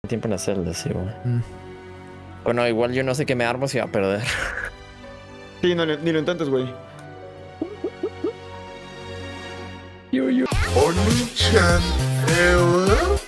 tiempo en la celda, sí, güey. Mm. Bueno, igual yo no sé qué me armo si va a perder. Sí, no, ni lo intentes, güey. Yo. Oni-chan, hello?